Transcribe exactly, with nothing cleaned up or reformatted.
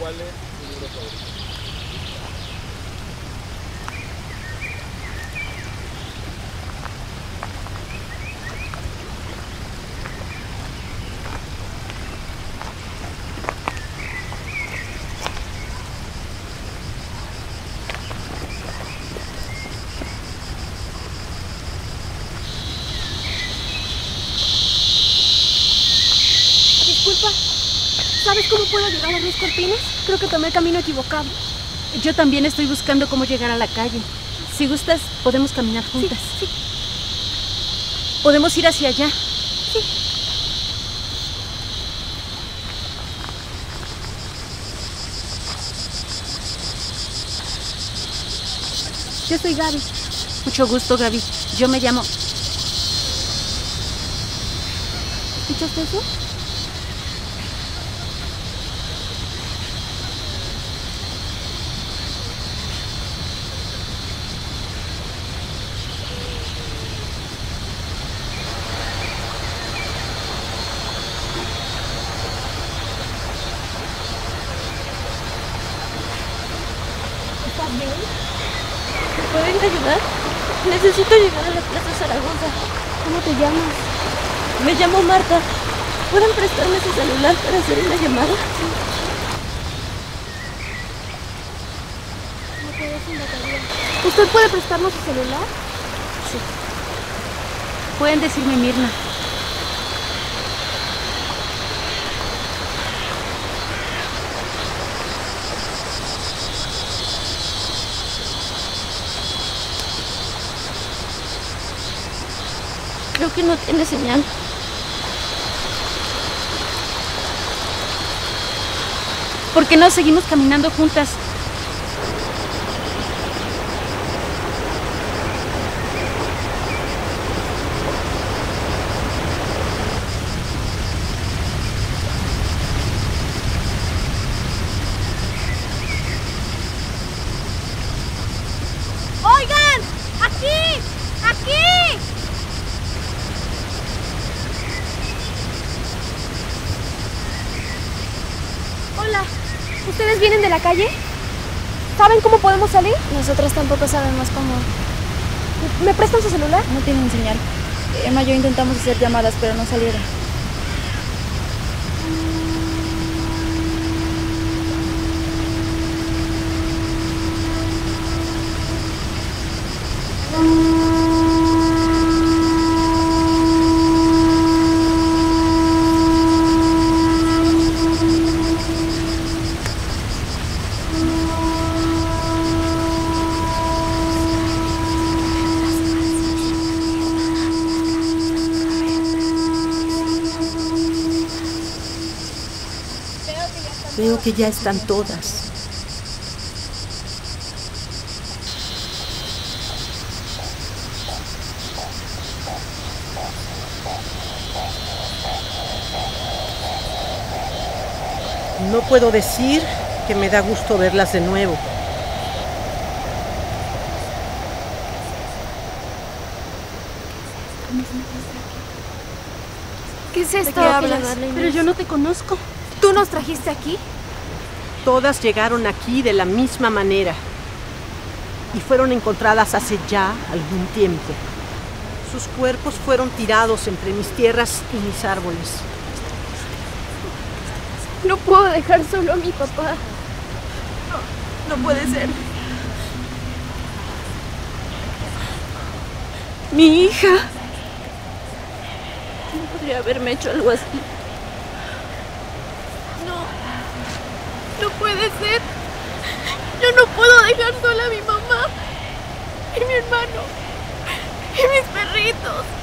¿Cuál es tu libro favorito? Disculpa, ¿sabes cómo puedo llegar a Ruiz Cortines? Creo que tomé el camino equivocado. Yo también estoy buscando cómo llegar a la calle. Si gustas, podemos caminar juntas. Sí, sí. Podemos ir hacia allá. Sí. Yo soy Gaby. Mucho gusto, Gaby. Yo me llamo... ¿Escuchaste eso? ¿Estás bien? ¿Me pueden ayudar? Necesito llegar a la Plaza Zaragoza. ¿Cómo te llamas? Me llamo Marta. ¿Pueden prestarme su celular para hacer una llamada? No puedo sin batería. ¿Usted puede prestarnos su celular? Sí. Pueden decirme Mirna. Creo que no tiene señal. ¿Por qué no seguimos caminando juntas? ¡Oigan! ¡Aquí! ¡Aquí! Hola, ¿ustedes vienen de la calle? ¿Saben cómo podemos salir? Nosotras tampoco sabemos cómo. ¿Me prestan su celular? No tienen señal. Emma y yo intentamos hacer llamadas, pero no salieron. Veo que ya están todas. No puedo decir que me da gusto verlas de nuevo. ¿Qué es esto? ¿De qué hablas? Pero yo no te conozco. ¿Tú nos trajiste aquí? Todas llegaron aquí de la misma manera y fueron encontradas hace ya algún tiempo. Sus cuerpos fueron tirados entre mis tierras y mis árboles. No puedo dejar solo a mi papá. No puede ser. Mi hija. No podría haberme hecho algo así. No. No puede ser. Yo no puedo dejar sola a mi mamá. Y mi hermano. Y mis perritos.